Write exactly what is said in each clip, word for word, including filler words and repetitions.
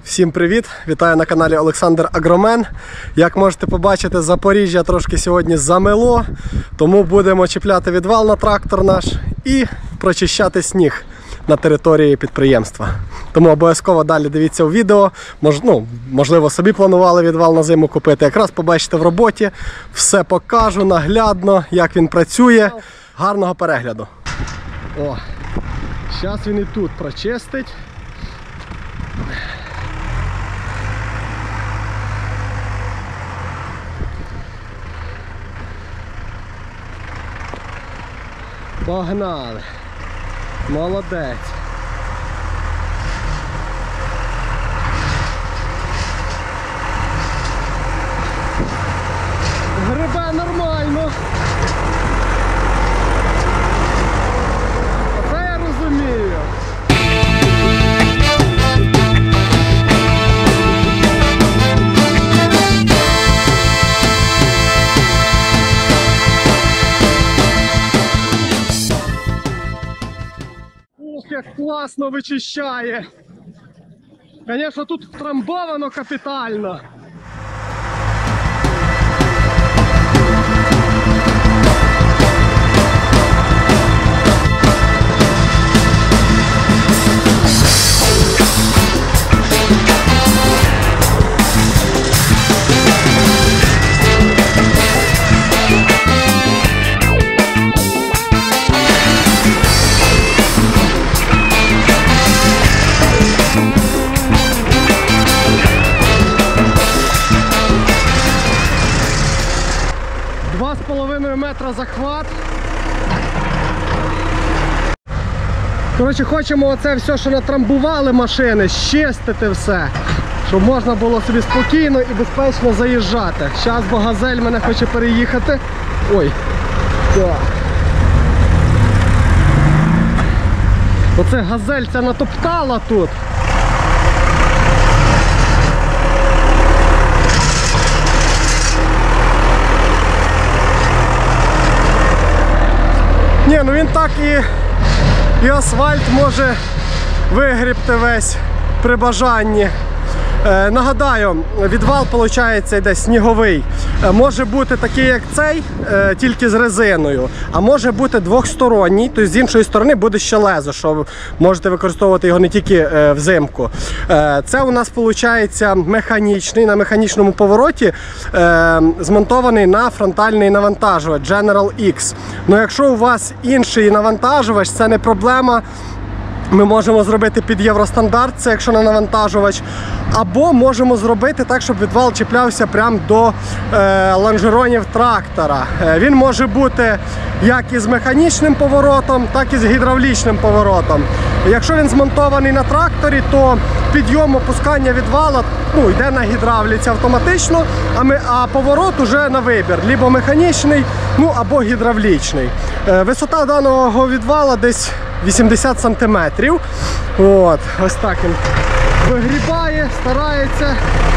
Всім привіт! Вітаю на каналі Олександр Агромен. Як можете побачити, Запоріжжя трошки сьогодні замело, тому будемо чіпляти відвал на трактор наш і прочищати сніг на території підприємства. Тому обов'язково далі дивіться у відео. Мож, ну, можливо, собі планували відвал на зиму купити. Якраз побачите в роботі, все покажу наглядно, як він працює. Гарного перегляду! О, зараз він і тут прочистить. Погнали! Молодець! Грибе нормально! Оце я розумію! Як класно вичищає. Звісно, тут втрамбовано капітально. два з половиною метра захват. Коротше, хочемо оце все, що натрамбували машини, щистити все, щоб можна було собі спокійно і безпечно заїжджати. Зараз, бо газель мене хоче переїхати. Ой. Так. Оце газель ця натоптала тут. Ні, ну він так і, і асфальт може вигрібти весь при бажанні. Е, нагадаю, відвал, виходить, йде сніговий. Е, може бути такий, як цей, е, тільки з резиною. А може бути двохсторонній, тобто з іншої сторони буде ще лезо, що можете використовувати його не тільки е, взимку. Е, це у нас, виходить, механічний, на механічному повороті, е, змонтований на фронтальний навантажувач General X. Ну, якщо у вас інший навантажувач, це не проблема. Ми можемо зробити під євростандарт, це якщо на навантажувач, або можемо зробити так, щоб відвал чіплявся прямо до е, лонжеронів трактора. Е, він може бути як із механічним поворотом, так і з гідравлічним поворотом. Якщо він змонтований на тракторі, то підйом опускання відвала ну, йде на гідравліці автоматично, а, ми, а поворот уже на вибір, либо механічний, ну або гідравлічний. Е, висота даного відвала десь вісімдесят сантиметрів. От, ось так він вигрібає, старається.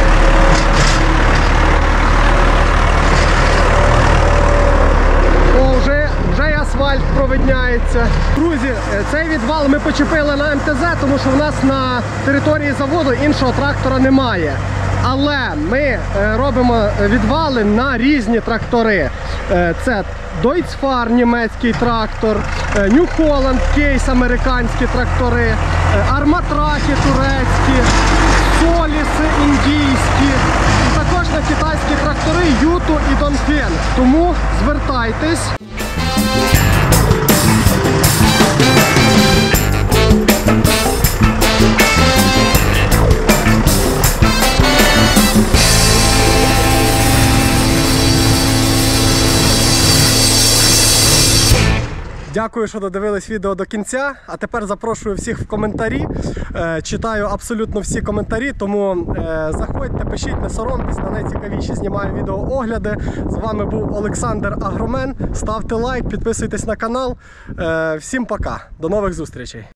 О, вже, вже й асфальт провидняється. Друзі, цей відвал ми почепили на ем те зет, тому що в нас на території заводу іншого трактора немає. Але ми робимо відвали на різні трактори. Це Deutz-Fahr, німецький трактор, New Holland, Case, американські трактори, Арматрахи турецькі, Соліси індійські, і також на китайські трактори Юту і Донфен. Тому звертайтесь. Дякую, що додивились відео до кінця, а тепер запрошую всіх в коментарі. Е, читаю абсолютно всі коментарі, тому е, заходьте, пишіть, не соромтесь, на найцікавіші знімаю відеоогляди. З вами був Олександр Агромен. Ставте лайк, підписуйтесь на канал. Е, всім пока, до нових зустрічей.